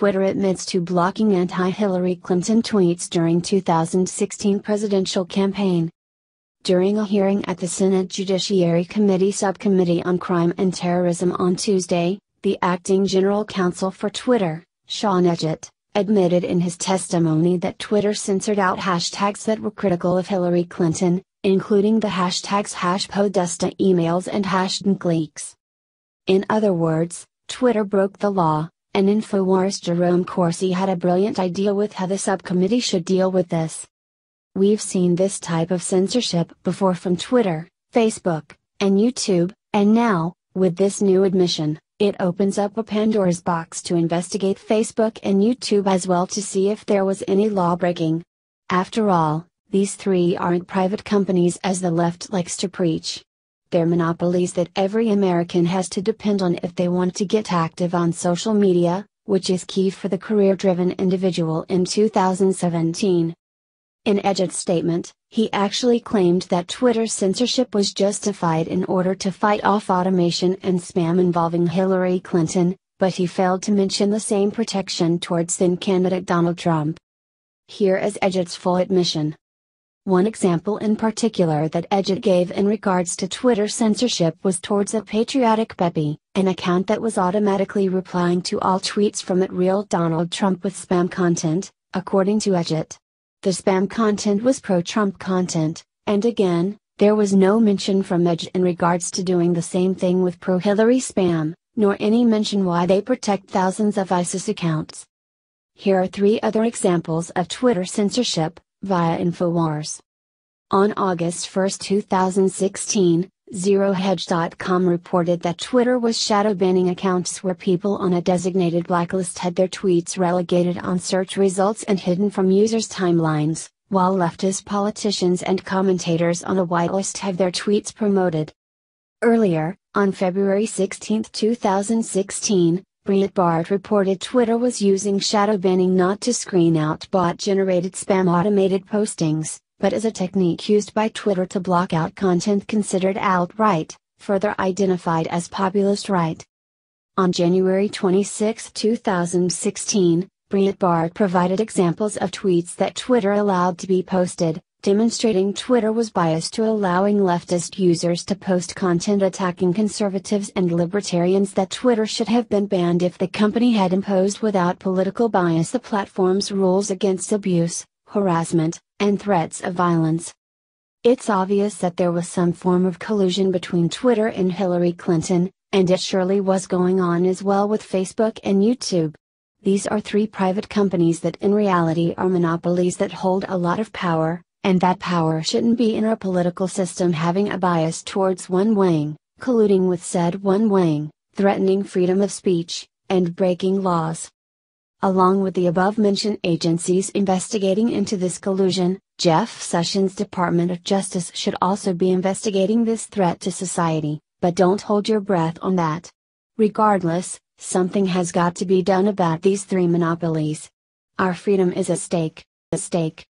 Twitter admits to blocking anti-Hillary Clinton tweets during 2016 presidential campaign. During a hearing at the Senate Judiciary Committee Subcommittee on Crime and Terrorism on Tuesday, the acting general counsel for Twitter, Sean Edgett, admitted in his testimony that Twitter censored out hashtags that were critical of Hillary Clinton, including the hashtags #Podesta emails and #leaks. In other words, Twitter broke the law, and InfoWars' Jerome Corsi had a brilliant idea with how the subcommittee should deal with this. We've seen this type of censorship before from Twitter, Facebook, and YouTube, and now, with this new admission, it opens up a Pandora's box to investigate Facebook and YouTube as well to see if there was any law breaking. After all, these three aren't private companies as the left likes to preach. They're monopolies that every American has to depend on if they want to get active on social media, which is key for the career-driven individual in 2017. In Edgett's statement, he actually claimed that Twitter's censorship was justified in order to fight off automation and spam involving Hillary Clinton, but he failed to mention the same protection towards then-candidate Donald Trump. Here is Edgett's full admission. One example in particular that Edgett gave in regards to Twitter censorship was towards a patriotic Pepe, an account that was automatically replying to all tweets from @real Donald Trump with spam content, according to Edgett. The spam content was pro-Trump content, and again, there was no mention from Edgett in regards to doing the same thing with pro-Hillary spam, nor any mention why they protect thousands of ISIS accounts. Here are three other examples of Twitter censorship, via InfoWars. On August 1, 2016, ZeroHedge.com reported that Twitter was shadow banning accounts where people on a designated blacklist had their tweets relegated on search results and hidden from users' timelines, while leftist politicians and commentators on a whitelist have their tweets promoted. Earlier, on February 16, 2016, Breitbart reported Twitter was using shadow banning not to screen out bot-generated spam automated postings, but as a technique used by Twitter to block out content considered alt-right, further identified as populist right. On January 26, 2016, Breitbart provided examples of tweets that Twitter allowed to be posted, demonstrating Twitter was biased to allowing leftist users to post content attacking conservatives and libertarians that Twitter should have been banned if the company had imposed without political bias the platform's rules against abuse, harassment, and threats of violence. It's obvious that there was some form of collusion between Twitter and Hillary Clinton, and it surely was going on as well with Facebook and YouTube. These are three private companies that in reality are monopolies that hold a lot of power, and that power shouldn't be in our political system having a bias towards one wing, colluding with said one wing, threatening freedom of speech, and breaking laws. Along with the above-mentioned agencies investigating into this collusion, Jeff Sessions' Department of Justice should also be investigating this threat to society, but don't hold your breath on that. Regardless, something has got to be done about these three monopolies. Our freedom is at stake.